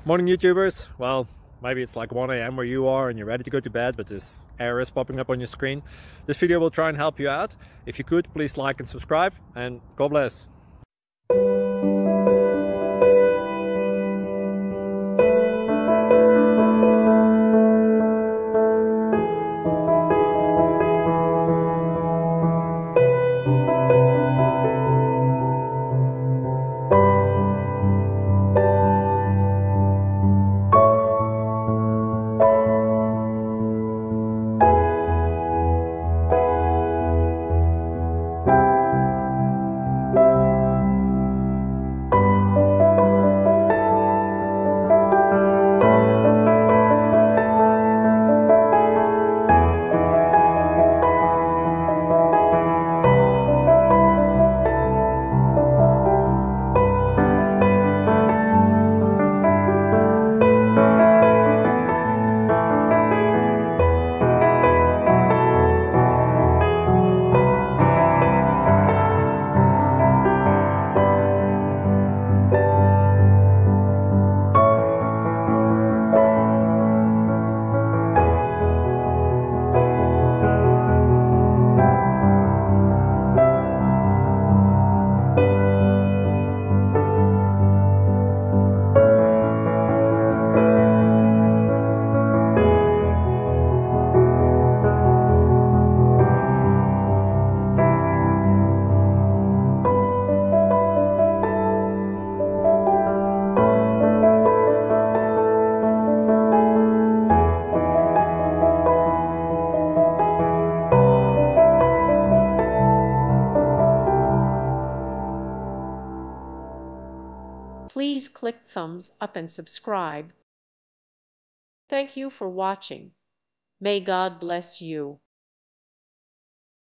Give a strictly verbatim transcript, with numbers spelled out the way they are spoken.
Morning YouTubers. Well, maybe it's like one A M where you are and you're ready to go to bed, but this error is popping up on your screen. This video will try and help you out. If you could, please like and subscribe, and God bless. Please click thumbs up and subscribe. Thank you for watching. May God bless you.